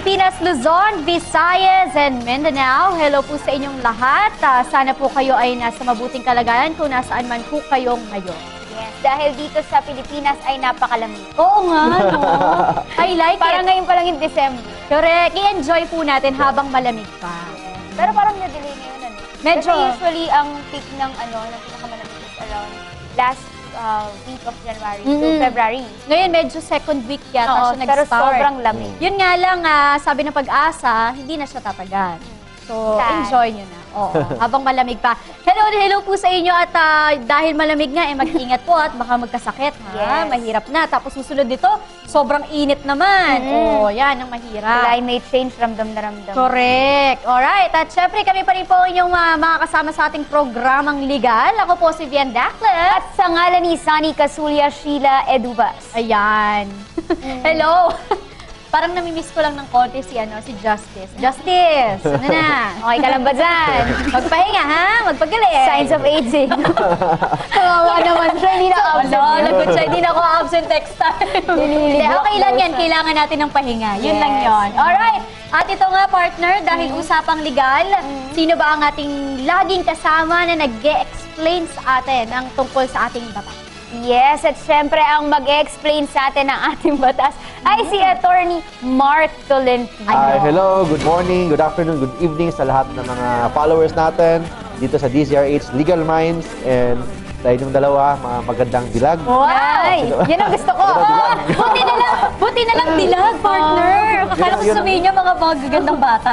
Pilipinas, Luzon, Visayas, and Mindanao. Hello po sa inyong lahat. Sana po kayo ay nasa mabuting kalagayan kung nasaan man po kayo ngayon. Yes, dahil dito sa Pilipinas ay napakalamig. Oo nga, no? I like Parang it. ngayon pa lang yung December. Correct. I-enjoy po natin habang malamig pa. Pero parang na-delay ngayon, ano? Medyo. Kasi usually ang peak ng pinakamalamig is around last week of January to February. Ngayon, medyo second week yata Oo, siya pero nag-start. sobrang lamig. Yun nga lang, sabi ng pag-asa, hindi na siya tatagal. So, Sad. enjoy nyo na. Oo, habang malamig pa. Hello po sa inyo at dahil malamig nga, mag-ingat po at baka magkasakit. Ha? Yes. Mahirap na. Tapos susunod dito, sobrang init naman. Oo, yan ang mahirap. Climate change, ramdam na ramdam. Correct. Alright. At syempre, kami pa rin po inyong mga kasama sa ating programang legal. Ako po si Vian Dacles. At sa ngalan ni Sunny Casulia Sheila Edubas. Ayan. Hello. Parang namimiss ko lang ng konti si Justice. Justice! Ano na? Okay ka lang ba dyan? Magpahinga, ha? Magpagaling. Signs of aging. Kawawa naman siya, hindi na absent. Lagot siya. Hindi na ako absent next time. Hindi, okay lang yan. Kailangan natin ng pahinga. Yun lang Yes. yun. Alright. At ito nga, partner, dahil usapang legal, sino ba ang ating laging kasama na nag-e-explain sa atin ang tungkol sa ating batas? Yes, at syempre ang mag-explain sa atin ng ating batas ay si Attorney Mark Tolentino. Hi, hello, good morning, good afternoon, good evening sa lahat ng mga followers natin dito sa DZRH Legal Minds, and sa inyong dalawa, mga magandang dilag. Ay, yan ang gusto ko. Buti na lang dilag, partner. Akala ko Yun- sabihin niya mga magagandang bata.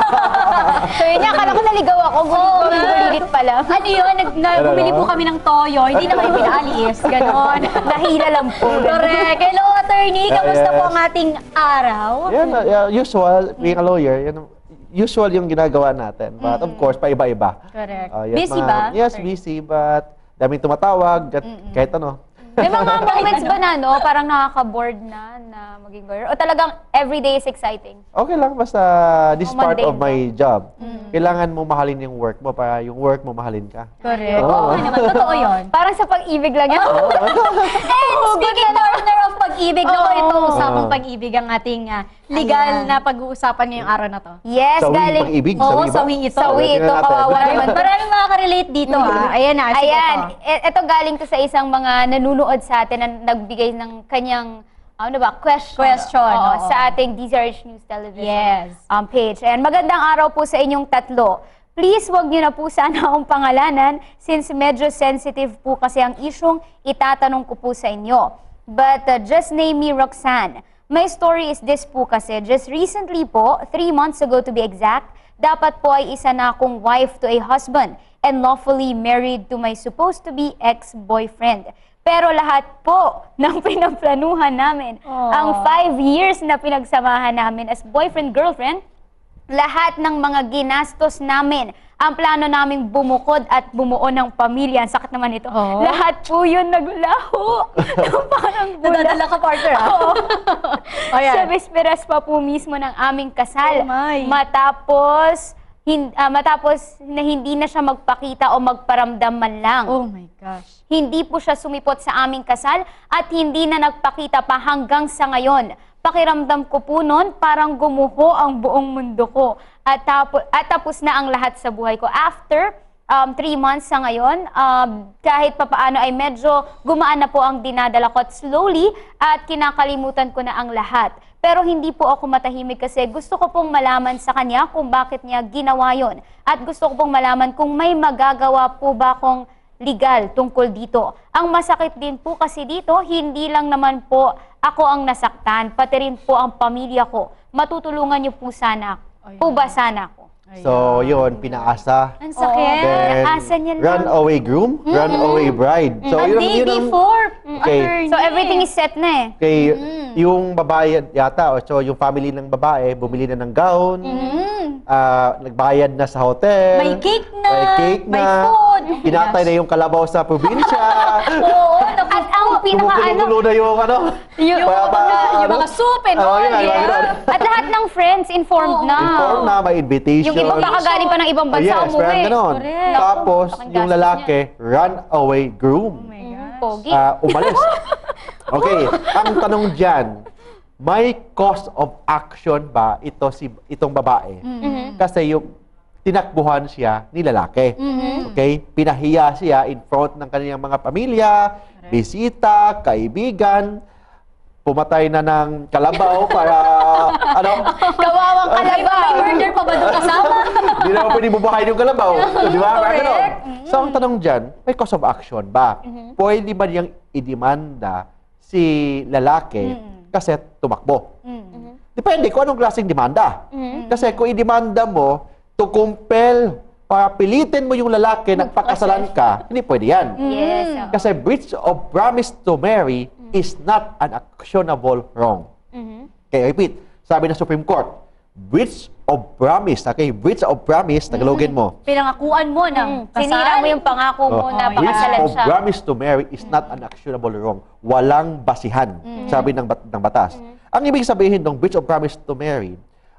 So yun niya, akala ko naligaw ako. Gulit pala. Ano yun? Bumili po kami ng toyo. Hindi na kami pinaalis. Ganon. Dahila lang po. Correct. Hello, attorney. Kamusta po ang ating araw? Yan, usual, being a lawyer, yan, usual yung ginagawa natin. But of course, paiba-iba. Correct. Yan, Busy ba? Yes, busy, but daming tumatawag, at kahit ano. May mga moments ba na, no? Parang nakaka-board na maging lawyer? O talagang everyday is exciting? Okay lang, basta this is part of my job. Kailangan mo mahalin yung work mo para yung work mo mahalin ka. Correct. Oo. Oo naman. Totoo yun. Parang sa pag-ibig lang yan. And speaking partner of pag-ibig, naku, ito usapang pag-ibig ang ating legal na pag-uusapan ngayong araw na to. Yes, Sawi galing. pag-ibig, Oo, sawi ba? sawi ito. Sawi ito, Tingnan natin. kawawa naman. Maraming makaka-relate dito, ha? Ayan na, sige Ayan, to. ito galing to sa isang mga nanunood sa atin na nagbigay ng kanyang question. Oo, oo. sa ating DZRH News Television Yes. page. Ayan, magandang araw po sa inyong tatlo. Please, wag niyo na po sana akong pangalanan since medyo sensitive po kasi ang isyong itatanong ko po sa inyo. But just name me Roxanne. My story is this po kasi, just recently po, 3 months ago to be exact, dapat po ay isa na akong wife to a husband and lawfully married to my supposed to be ex-boyfriend. Pero lahat po ng pinagplanuhan namin, ang 5 years na pinagsamahan namin as boyfriend-girlfriend, lahat ng mga ginastos namin, ang plano naming bumukod at bumuo ng pamilya, ang sakit naman ito, lahat po yun naglaho. Parang bula. Nadadala ka, partner, ha? Oo. Ayan. Sa bisperas pa po mismo ng aming kasal. Oh my. Matapos na hindi na siya magpakita o magparamdam man lang. Oh my gosh. Hindi po siya sumipot sa aming kasal at hindi na nagpakita pa hanggang sa ngayon. Pakiramdam ko po noon, parang gumuho ang buong mundo ko. At tapos na ang lahat sa buhay ko. After 3 months sa ngayon, kahit papaano ay medyo gumaan na po ang dinadala ko at slowly at kinakalimutan ko na ang lahat. Pero hindi po ako matahimik kasi gusto ko pong malaman sa kanya kung bakit niya ginawa yon. At gusto ko pong malaman kung may magagawa po ba akong legal tungkol dito. Ang masakit din po kasi dito, hindi lang naman po ako ang nasaktan, pati rin po ang pamilya ko. Matutulungan niyo po sana po ba sana ako? So, yun, pinaasa. Ang sakit. Then, Naasa niya lang. runaway groom, runaway bride. So, A yun, day yun ang- before, Okay. attorney. So everything is set na eh. Kay yung babae yata, so yung family ng babae, bumili na ng gown, nagbayad na sa hotel, May cake na, may cake may na, food. pinatay na yung kalabaw sa probinsya, Oo, At ang pinaka-ano, kumukulo na yung ano, yung mga soup and all, yun, yeah. ganun. at lahat ng friends informed na. Inform na, may invitation. Yung iba baka galing pa ng ibang bansa yes, umuwi. parang ganon. Correct. Tapos, Naku, yung laking lalaki, runaway groom. Pogi. Umalis. Okay, ang tanong dyan, may cause of action ba itong babae? Kasi yung tinakbuhan siya ni lalaki. Okay? Pinahiya siya in front ng kanyang mga pamilya, bisita, kaibigan, pumatay na ng kalabaw para, Kawawang kalabaw. May murder pa ba doon kasama? Hindi naman pwede bubuhayin yung kalabaw. Di ba? Parang ganon. Correct. So, ang tanong dyan, may cause of action ba? Pwede ba niyang idemanda si lalaki kasi tumakbo? Depende kung anong klaseng demanda. Kasi kung idemanda mo to compel, para pilitin mo yung lalaki na pakasalan ka, hindi pwede yan. Yes. Kasi breach of promise to marry is not an actionable wrong. Okay, repeat. Sabi ng Supreme Court, breach of promise. Okay, breach of promise, Tagalogin mo. Pinangakuan mo ng kasal. Sinira mo yung pangako mo na Breach pakasalan of siya. promise to marry is not an actionable wrong. Walang basihan, sabi ng batas. Ang ibig sabihin ng breach of promise to marry,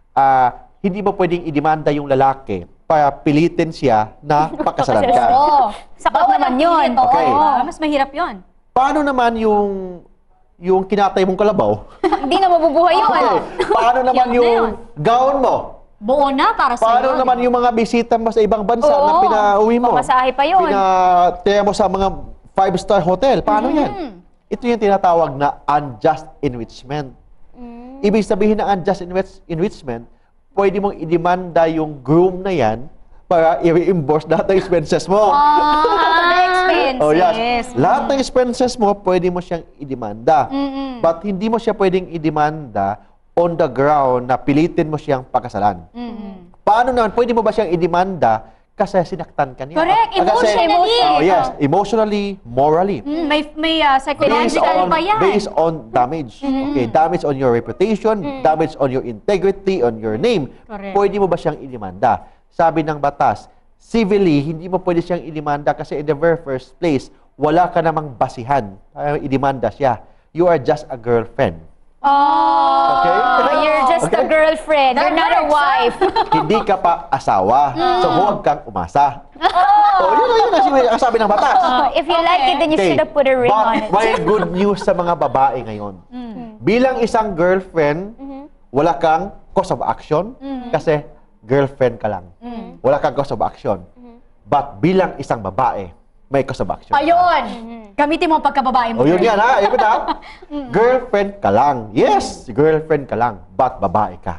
hindi mo pwedeng idemanda yung lalaki para pilitin siya na pakasalan ka. Oo. Sapat naman yun. Okay. Mas mahirap yun. Paano naman yung kinatay mong kalabaw? Hindi na mabubuhay yun. Okay. Paano naman Yan na yung yun. gown mo? Buo na para sa Paano naman yung mga bisita mo sa ibang bansa na pinauwi mo? Pamasahe pa yun. Pinataya mo sa mga 5-star hotel. Paano yan? Ito yung tinatawag na unjust enrichment. Ibig sabihin ng unjust enrichment, pwede mong idemanda yung groom na yan para i-reimburse lahat ng expenses mo. expenses. Oh, yes. Lahat ng expenses mo, pwede mo siyang idemanda. But hindi mo siya pwedeng idemanda on the ground na pilitin mo siyang pakasalan. Paano naman? Pwede mo ba siyang idemanda kasi sinaktan ka niya? Correct. Emotionally. Yes. Emotionally, morally. May psychological pa yan. Based on damage. Okay, damage on your reputation, damage on your integrity, on your name. Correct. Pwede mo ba siyang idemanda? Sabi ng batas, civilly, hindi mo pwede siyang idemanda kasi in the very first place, wala ka namang basihan. Idemanda siya. You are just a girlfriend. Okay? You're just a girlfriend. You're not a wife. Hindi ka pa asawa. So, huwag kang umasa. Yun ang sabi ng batas. If you like it, then you should have put a ring But on it. may good news sa mga babae ngayon. Bilang isang girlfriend, wala kang cause of action kasi girlfriend ka lang. Wala kang cause of action. But bilang isang babae, may cause of action. Ayun. Gamitin mo ang pagkababae mo. O yun yan ha, yun ha. Girlfriend ka lang. Yes, girlfriend ka lang, but babae ka.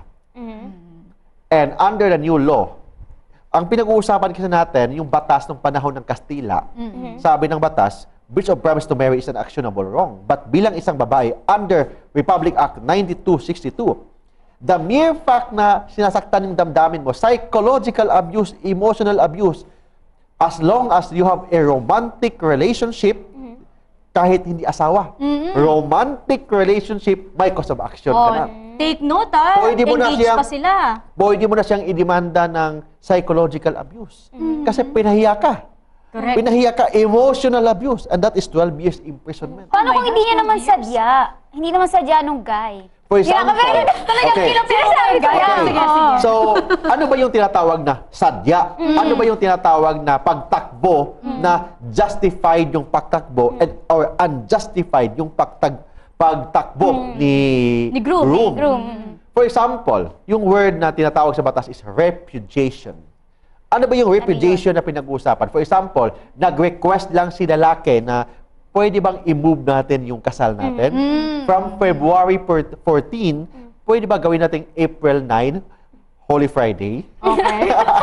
And under the new law, ang pinag-uusapan kasi natin, yung batas ng panahon ng Kastila, sabi ng batas, breach of promise to marry is an actionable wrong. But bilang isang babae, under Republic Act 9262, the mere fact na sinasaktan yung damdamin mo, psychological abuse, emotional abuse, as long as you have a romantic relationship, kahit hindi asawa, romantic relationship, may cause of action ka na. Take note ha. Pwede mo na Engaged siyang- pa sila. Pwede mo na siyang idemanda ng psychological abuse. Kasi pinahiya ka. Correct. Pinahiya ka, emotional abuse. And that is 12 years imprisonment. Paano kung hindi niya naman sadya? Hindi naman sadya nung guy. For example, Talagang okay. sinasabi ko yan. Okay. Sige, sige. So, ano ba yung tinatawag na sadya? Ano ba yung tinatawag na pagtakbo na justified yung pagtakbo or unjustified yung pagtakbo ni groom. For example, yung word na tinatawag sa batas is repudiation. Ano ba yung repudiation na pinag-uusapan? For example, nag-request lang si lalaki na pwede bang i-move natin yung kasal natin? From February 14, pwede ba gawin natin April 9, Holy Friday? Okay.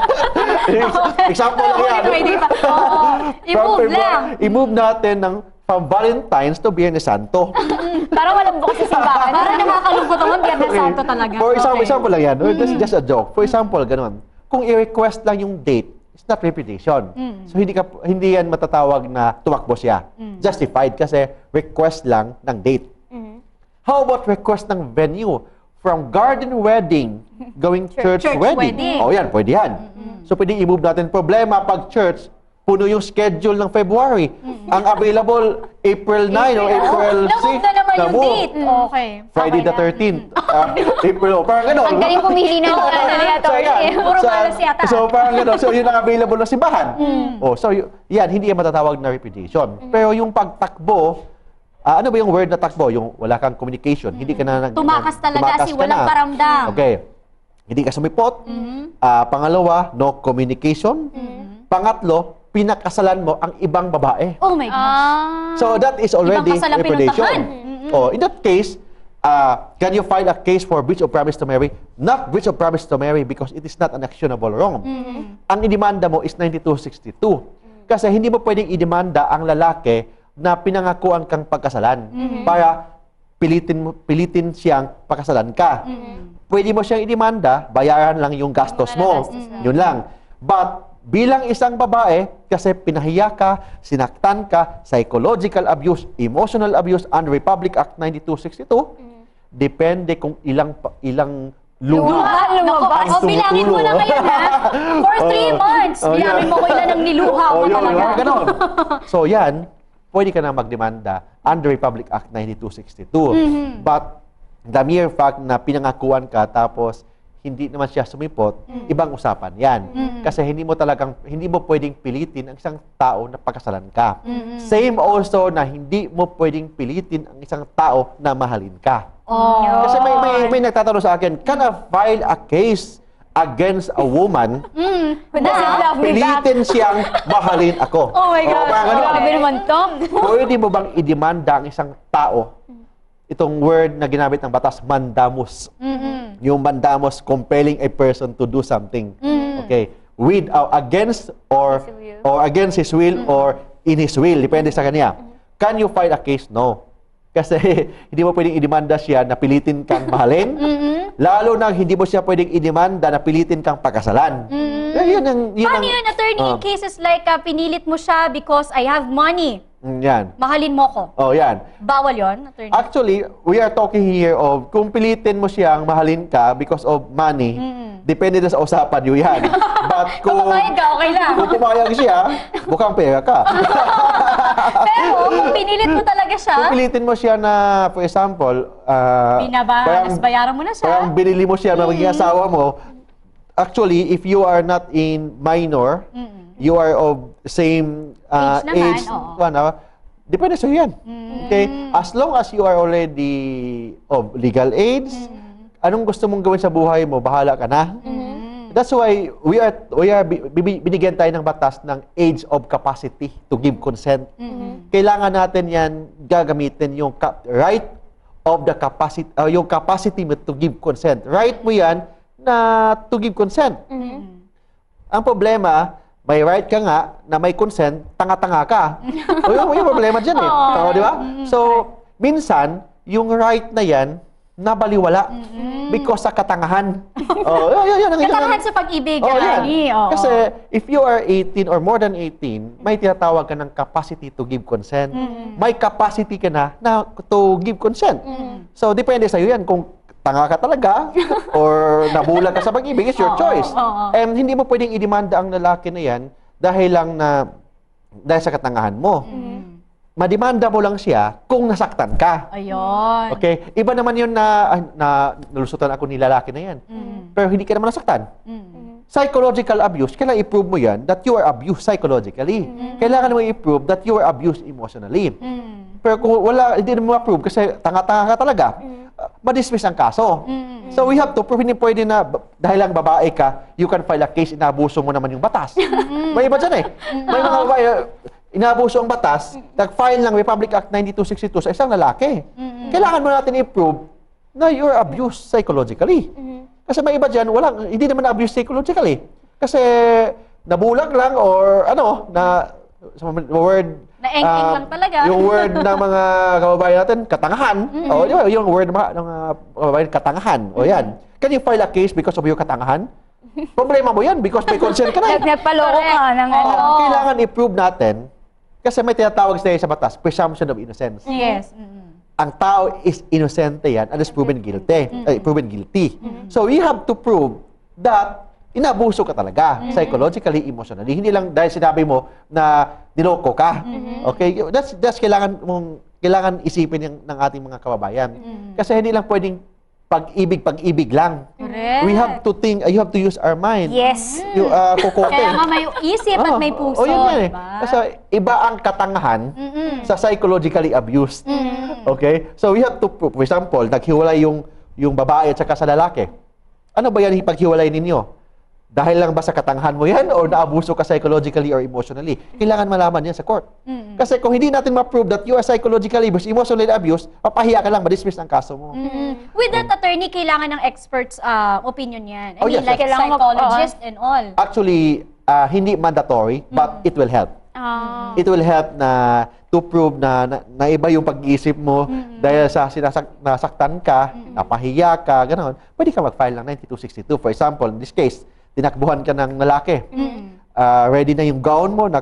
Example lang yan. Friday pa. I-move lang. I-move natin from Valentine's to Biyernes Santo. Parang walang bukas sa simbahan. Parang nakakalungkot naman, Biyernes Santo talaga. For example, Okay. example lang yan. This is just a joke. For example, ganun. Kung i-request lang yung date, it's not repudiation. So, hindi yan matatawag na tumakbo siya. Justified kasi request lang ng date. How about request ng venue? From garden wedding, going church wedding. wedding. O yan, pwede yan. So, pwede i-move natin. Problema, pag church, puno yung schedule ng February. Ang available, April 9 o April 6. Na-move na naman yung na-move. date. Okay. Friday the 13th. April, parang gano'n. Ang galing pumili ng attorney. Puro malas yata. So, parang gano'n. So, yun ang available na simbahan. Oh, so, yan, hindi yan matatawag na repudiation. Pero yung pagtakbo, ano ba yung word na takbo? Yung wala kang communication, hindi ka na Tumakas talaga tumakas si ka walang na. paramdam. Okay. Hindi ka sumipot. Pangalawa, no communication. Pangatlo, pinakasalan mo ang ibang babae. Oh my gosh. So that is already Ibang kasal ang repudiation. pinuntahan. Oh, in that case, can you file a case for breach of promise to marry? Not breach of promise to marry because it is not an actionable wrong. Ang idemanda mo is 9262. Kasi hindi mo pwedeng idemanda ang lalaki na pinangakuan kang pagkasalan para pilitin siyang pagkasalan ka. Pwede mo siyang idemanda, bayaran lang yung gastos mo. Yun lang. But bilang isang babae, kasi pinahiya ka, sinaktan ka, psychological abuse, emotional abuse under Republic Act 9262, depende kung ilang luha Nako, ang bilangin mo na tumutulo. ngayon, ha? For 3 months, Oh, bilangin yeah. mo kung ilan ang niluha mo yun, talaga. yun, ganon. So yan, pwede ka na magdemanda under Republic Act 9262. But the mere fact na pinangakuan ka tapos hindi naman siya sumipot, ibang usapan yan. Kasi hindi mo pwedeng pilitin ang isang tao na pagkasalan ka. Same also na hindi mo pwedeng pilitin ang isang tao na mahalin ka. Kasi may nagtatanong sa akin, can I file a case against a woman Love me back. pilitin siyang mahalin ako? Oh my God. parang ganun. Grabe naman to. Pwede mo bang idemanda ang isang tao? Itong word na ginamit ng batas, mandamus. Yung mandamus, compelling a person to do something. Okay? Against or against his will or in his will. Depende sa kanya. Can you file a case? No. Kasi hindi mo pwedeng idemanda siya na pilitin kang mahalin. Lalo na hindi mo siya pwedeng idemanda na pilitin kang pagkasalan. Yun Paano yun, attorney, in cases like pinilit mo siya because I have money, Yan. mahalin mo ko. Oh, yan. Bawal yun, attorney? Actually, we are talking here of kung pilitin mo siyang mahalin ka because of money, depende na sa usapan nyo yan. But Kung pumayag ka, okay lang. Kung pumayag siya, mukhang pera ka. Pero kung pinilit mo talaga siya, Kung pilitin mo siya na, for example, bayaran mo na siya. parang binili mo siya na maging asawa mo, actually, if you are not in minor, you are of same Age naman, age, oo. depende sa yan. Okay? As long as you are already of legal age, anong gusto mong gawin sa buhay mo, bahala ka na. That's why binigyan tayo ng batas ng age of capacity to give consent. Kailangan natin yan gagamitin yung right of the capacity, yung capacity mo to give consent. Right mo yan na to give consent. Ang problema, may right ka nga na may consent, tanga-tanga ka. Yung problema dyan eh. Di ba? So, minsan, yung right na yan, nabaliwala because sa katangahan. Katangahan sa pag-ibig, yan. attorney. Kasi if you are 18 or more than 18, may tinatawag ka ng capacity to give consent. May capacity ka na to give consent. So, depende sa iyo yan kung tanga ka talaga or nabulag ka sa pag-ibig, it's your choice. And hindi mo pwedeng idemanda ang lalaki na yan dahil sa katangahan mo. Mademanda mo lang siya kung nasaktan ka. Ayun. Okay? Iba naman yun na nalusutan ako ni lalaki na yan. Pero hindi ka naman nasaktan. Psychological abuse, kailangan i-prove mo yan that you are abused psychologically. Kailangan mo i-prove that you are abused emotionally. Pero kung hindi mo ma-prove kasi tanga-tanga ka talaga, ma-dismiss ang kaso. So we have to prove, hindi pwede na dahil lang babae ka, you can file a case, inaabuso mo naman yung batas. May iba dyan eh. May mga babae, inaabuso ang batas, nag-file ng Republic Act 9262 sa isang lalaki. Kailangan mo natin i-prove na you're abused psychologically. Kasi may iba dyan, hindi naman na-abuse psychologically. Kasi nabulag lang or sa word, Na-eng-eng lang talaga. yung word ng mga kababayan natin, katangahan. O, di ba? Yung word ng mga kababayan, katangahan. O yan. Can you file a case because of your katangahan? Problema mo yan because may consent ka na. Nagpaloko ka ng Kailangan i-prove natin kasi may tinatawag sa batas, presumption of innocence. Yes. Ang tao is innocent yan and is proven guilty. So you have to prove that inabuso ka talaga, psychologically, emotionally. Hindi lang dahil sinabi mo na niloko ka. Okay? That's kailangan isipin ng ating mga kababayan. Kasi hindi lang pwedeng pag-ibig lang. Correct. We have to think, you have to use our mind. Yes. Yung kukote. Kaya nga may isip at may puso. Yun yan eh. Diba? Kasi iba ang katangahan sa psychologically abused. Okay? So we have to prove, for example, naghiwalay yung babae at saka sa lalaki. Ano ba yan ipaghiwalay ninyo? Dahil lang ba sa katangahan mo yan or naabuso ka psychologically or emotionally? Kailangan malaman yan sa court. Kasi kung hindi natin ma-prove that you are psychologically abused, emotionally abused, papahiya ka lang, ma-dismiss ang kaso mo. With that attorney, kailangan ng expert's opinion yan. Oh, yes, like yes. psychologist and all. Actually, hindi mandatory, but it will help. Ah. It will help na to prove na iba yung pag-iisip mo dahil sa nasaktan ka, napahiya ka, gano'n. Pwede ka mag-file ng 9262. For example, in this case, tinakbuhan ka ng lalaki. Ready na yung gown mo,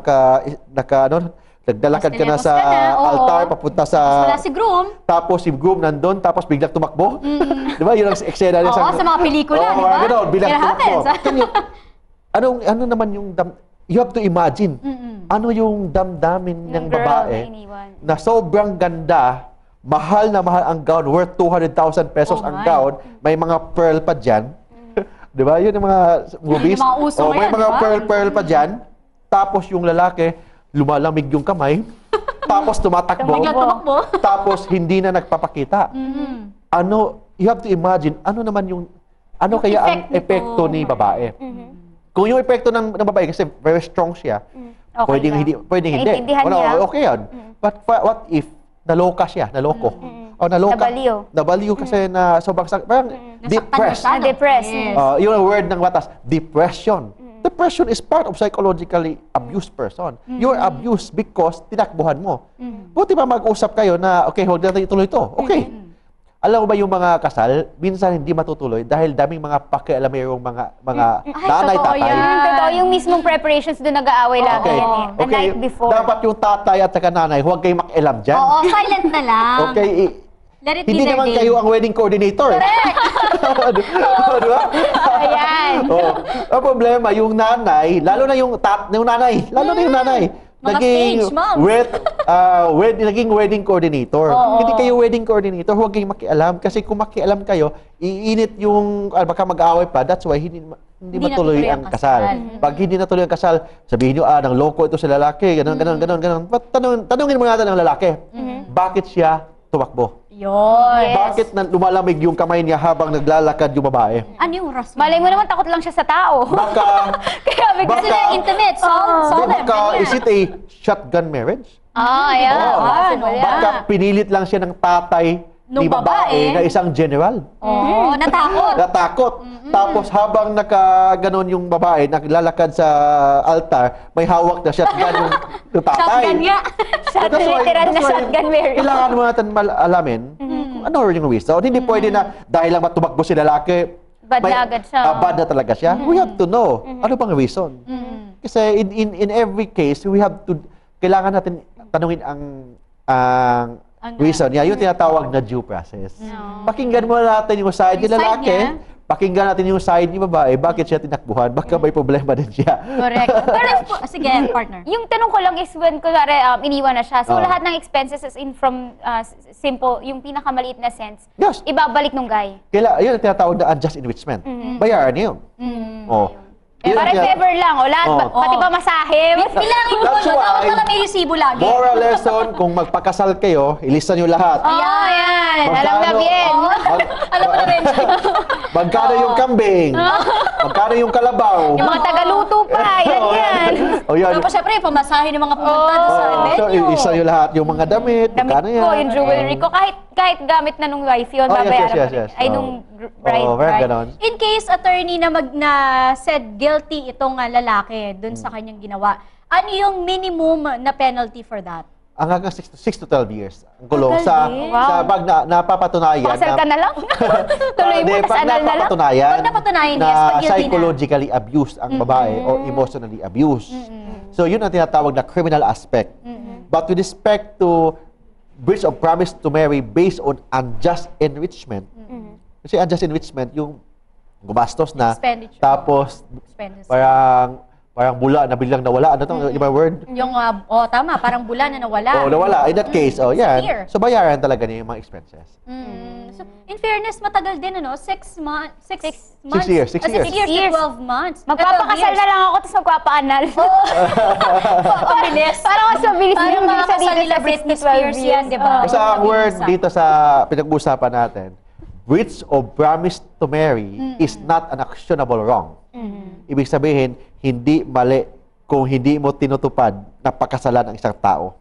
nagdalakad ka na Stilettos sa ka na, oo. altar, papunta sa... Wala si groom. Tapos si groom nandun, tapos biglang tumakbo. Di ba? Yun ang eksena niya Oo, sa mga pelikula, di ba? Gano'n, biglang It tumakbo. happens. Ano naman yung... You have to imagine, ano yung damdamin ng girl babae na iniwan. na sobrang ganda, mahal na mahal ang gown, worth 200,000 pesos Oh ang my. gown, may mga pearl pa dyan. Di ba? Yun yung mga movies. Yung mga uso may ngayon, mga di ba? pearl pa dyan. Tapos yung lalaki, lumalamig yung kamay. Tapos tumatakbo. Biglang tumakbo. Tapos hindi na nagpapakita. Ano, you have to imagine, ano naman yung, ano Yung kaya ang effect nito. epekto ni babae? Kung yung epekto ng babae, kasi very strong siya, Okay pwedeng lang. hindi. Pwedeng hindi. Naintindihan Wala, niya. okay yan. But what if naloka siya, naloko? O naloka. Nabaliw. Nabaliw kasi na sobrang parang depressed. Nasaktan na siya, no? Na-depressed. Yes. Yung word ng batas, depression. Depression is part of psychologically abused person. You're abused because tinakbuhan mo. Buti pa mag-usap kayo na, okay, huwag natin ituloy ito. Okay. Alam mo ba yung mga kasal, minsan hindi matutuloy dahil daming mga pakialamerong mga nanay, totoo tatay. yan. Totoo, yung mismong preparations doon nag-aaway lagi Okay. yan eh. The Okay. night before. Dapat yung tatay at saka nanay, huwag kayong makialam dyan. Oo, silent na lang. Okay. Let it Hindi be their naman day. kayo ang wedding coordinator. Di ba? Ayan. Ang problema, yung nanay, lalo na yung nanay, Mga stage moms. naging wedding coordinator. Oo. Hindi kayo wedding coordinator, huwag kayong makialam. Kasi kung makialam kayo, iinit yung, baka mag-away pa, that's why hindi matuloy ang kasal. Pag hindi natuloy ang kasal, sabihin nyo, nang loko ito sa lalaki, ganon. But tanungin mo natin ang lalaki, bakit siya tumakbo? Yun. Bakit lumalamig yung kamay niya habang naglalakad yung babae? Ano yung rason? Malay mo naman, takot lang siya sa tao. Baka, Kaya bigla Kasi na intimate, solemn. baka is it a shotgun marriage? Ayan. Oo. Possible yan. Baka pinilit lang siya ng tatay ni Nung babae. na isang general. Oo, natakot. Natakot. Tapos habang nakaganon yung babae, naglalakad sa altar, may hawak na shotgun yung tatay. Shotgun nga. Shotgun, literal na shotgun marriage. Kailangan mo natin alamin kung ano yung reason. Hindi pwede na dahil lang matumakbo si lalaki, Bad na agad siya. Bad na talaga siya. We have to know ano bang reason. Kasi in every case, we have to, kailangan natin tanungin ang reason. Yung tinatawag na due process. Pakinggan mo natin yung side ni Yung side lalaki, niya. pakinggan natin yung side ni babae, bakit siya tinakbuhan, baka may problema din siya. Correct. Pero, sige, partner. Yung tanong ko lang is when, kunwari, iniwan na siya. So, Oo. lahat ng expenses is in from simple, yung pinakamaliit na sense, Yes. ibabalik nung guy. Yun ang tinatawag na unjust enrichment. Bayaran niyo. Oh. Yun ang Parang tinatawag- favor lang, o lahat, Oo. pati ba masahe? Bilangin mo That's yun. Dapat why- pala may resibo lagi. Moral lesson, kung magpakasal kayo, ilista niyo lahat. Oh, yan. Alam na bien. Alam mo na rin. Magkano yung kambing? Magkano yung kalabaw? Yung mga tagaluto pa, yan yan. O yan. Tapos syempre, pamasahe ng mga pumunta doon sa So, venue. isa yung lahat. Yung mga damit, Damit magkano yan? ko, yung jewelry ko, kahit gamit na nung wife yun, Oh, yes, babayaran yes, pa rin. yes. Ay, Oh. nung bride. Oo, very ganon. In case attorney na said guilty itong lalaki dun sa kanyang ginawa, ano yung minimum na penalty for that? Ang hanggang 6 to 12 years. Ang kulong. Tagal Sa, din. sa pag napapatunayan. Pakasal ka na lang. Tuloy mo, tas pag anal na lang. napapatunayan, Pag napatunayan, na yes, pag guilty na. psychologically abused ang babae or emotionally abused. So, yun ang tinatawag na criminal aspect. But with respect to breach of promise to marry based on unjust enrichment, kasi unjust enrichment, yung gumastos na, Expenditure. tapos Expenditure. parang parang bula na biglang nawala. Ano to? Iba word? Yung, tama, parang bula na nawala. Oo, nawala. In that case, yan. Severe. So, bayaran talaga niya yung mga expenses. So, in fairness, matagal din, ano? 6 months. 6 months. years, 6 years. 6 years to 12 months. Magpapakasal na lang ako, tapos magpapa-anal. Pabilis. Parang mas mabilis Parang yung mga visa kasal dito nila sa Britney 12 Spears yan, years. di ba? Basta ang word dito sa pinag-uusapan natin, breach of promise to marry is not an actionable wrong. Ibig sabihin, hindi mali kung hindi mo tinutupad na pagkasalan ng isang tao.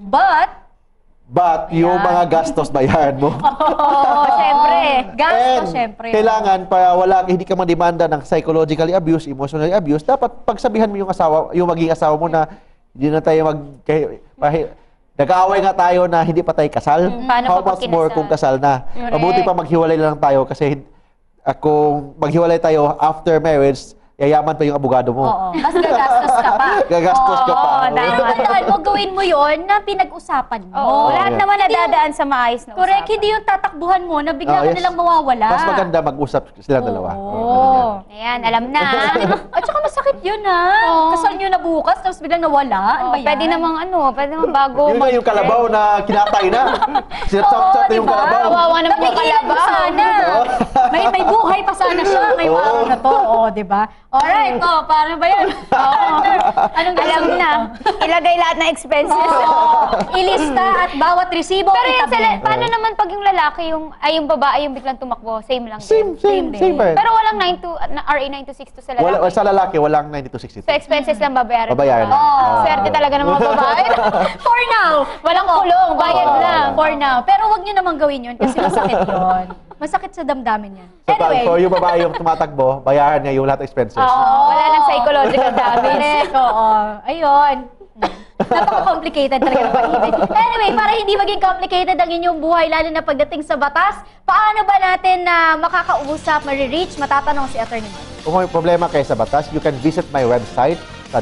But, yung mga gastos bayaran mo. Oo, syempre. Gasto, And syempre. kailangan para hindi ka mandemanda ng psychologically abuse, emotionally abuse, dapat pagsabihan mo yung maging asawa mo na hindi na tayo nag-aaway nga tayo na hindi pa tayo kasal. Paano How pa pag much more kinasal? kung kasal na? Correct. Mabuti pa maghiwalay lang tayo kasi kung maghiwalay tayo after marriage, yayaman pa yung abogado mo. Oo. Mas gagastos ka pa. Gagastos ka pa. Oo, Pero tandaan mo, gawin mo yon na pinag-usapan mo. Oo, lahat yeah. naman nadadaan sa maayos na Correct, usapan. hindi yung tatakbuhan mo na bigla ka Yes. nilang mawawala. Mas maganda mag-usap silang dalawa. Oo. Ayan, alam na. At saka masakit yun, ha? Oo. Kasal nyo na bukas, tapos biglang nawala. Ano ba yan? Pwede namang bago. Yun nga yung kalabaw na kinatay na. Sinasap-sap na yung diba? kalabaw. Kawawa ng mga Napigilan mo kalabaw. sana. may buhay pa sana siya ngayong Oo. araw na to. Oo, di ba? Alright, paano ba yan? Anong Alam gagawin na. dito? Ilagay lahat ng expenses. Ilista at bawat resibo Pero yan, itabi. paano naman pag yung lalaki, yung babae yung biglang tumakbo, same lang Same din. pa rin. Pero walang RA 926 to sa lalaki. Sa lalaki, walang 9262. So expenses lang babayaran. Babayaran ng lang. babae. Oo. Swerte talaga ng mga babae. For now. Walang kulong, bayad Oo. lang. For now. Pero wag niyo naman gawin yun kasi masakit yun. Masakit sa damdamin yan. So, Anyway. so yung babae yung tumatakbo, bayaran niya yung lahat ng expenses. Wala nang psychological damage. Correct, oo. Ayun. Napaka-complicated talaga ng pag-ibig. Anyway, para hindi maging complicated ang inyong buhay, lalo na pagdating sa batas, paano ba natin na makakausap, marireach, matatanong si Atty. Mark? Kung may problema kayo sa batas, you can visit my website sa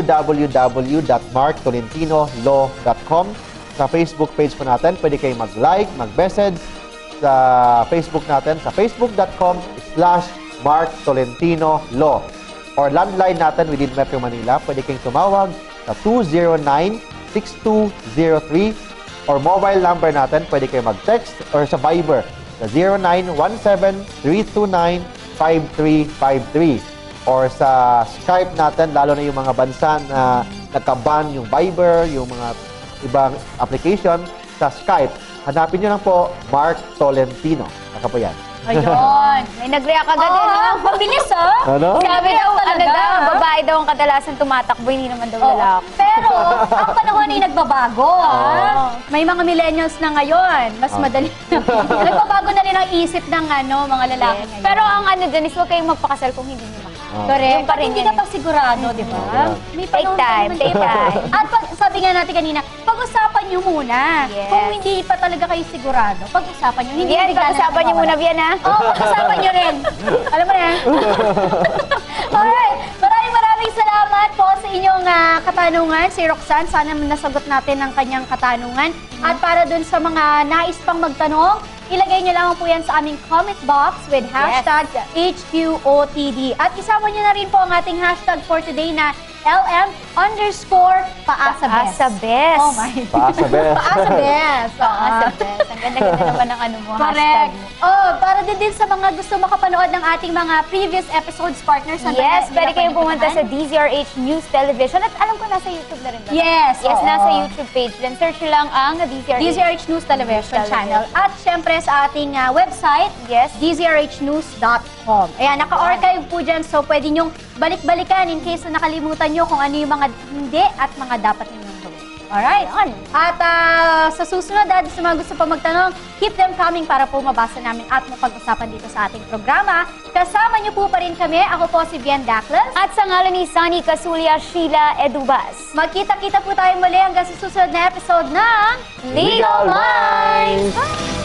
www.marktolentino.law.com. Sa Facebook page po natin, pwede kayong mag-like, mag-message sa Facebook natin sa facebook.com/marktolentino.law. Or landline natin within Metro Manila, pwede kayong tumawag sa 209-6203. Or mobile number natin, pwede kayong mag-text or sa Viber sa 0917-329-5353. Or sa Skype natin, lalo na yung mga bansa na nagka-ban yung Viber, yung mga ibang application, sa Skype, hanapin nyo lang po Mark Tolentino. Naka po yan. Ayun. May nag-react agad eh, no? Mabilis, ha? Ano? Sabi daw, Talaga. babae daw ang kadalasan tumatakbo, hindi naman daw Oo. lalaki. Pero, ang panahon ay nagbabago, ha? May mga millennials na ngayon. Mas madali na. Nagbabago na rin ang isip ng mga lalaki ngayon. Pero ang dyan is huwag kayong magpakasal kung hindi nyo makakasal. Correct. Yung pa rin Hindi yan ka pa sigurado, di ba? Yeah. May Take panahon pa time, naman take yun. time. At sabi nga natin kanina, pag-usapan nyo muna. Yes. Kung hindi pa talaga kayo sigurado, pag-usapan nyo. Hindi Yan, bigla na pag-usapan nyo muna, mawawala. Bian, ha? Oo, pag-usapan nyo rin. Alam mo na yan? Alright. Maraming salamat po sa inyong katanungan. Si Roxanne, sana nasagot natin ang kanyang katanungan. At para dun sa mga nais pang magtanong, ilagay nyo lamang po yan sa aming comment box with hashtag HQOTD. At isama nyo na rin po ang ating hashtag for today na LM_paasabes. Paasabes. Oh my. Paasabes. Paasabes. Paasabes. Ang ganda-ganda naman ng hashtag Correct. mo. Oh, para din sa mga gusto makapanood ng ating mga previous episodes, partners. Yes, pwede kayong pumunta sa DZRH News Television. At alam ko, nasa YouTube na rin ba? Yes, Yes, oo. nasa YouTube page. Then search nyo lang ang DZRH. DZRH News Television channel. At syempre sa ating website, Yes. dzrhnews.com. Ayan, naka-archive po dyan. So, pwede nyong balik-balikan in case na nakalimutan nyo kung ano yung mga hindi at mga dapat ninyong gawin. Alright? At sa susunod, sa mga gusto pa magtanong, keep them coming para po mabasa namin at mapag-usapan dito sa ating programa. Kasama nyo po pa rin kami. Ako po si Bian Daclas. At sa ngalan ni Sunny Casulia, Sheila Edubas. Magkita-kita po tayo muli hanggang sa susunod na episode ng Legal Minds! Bye!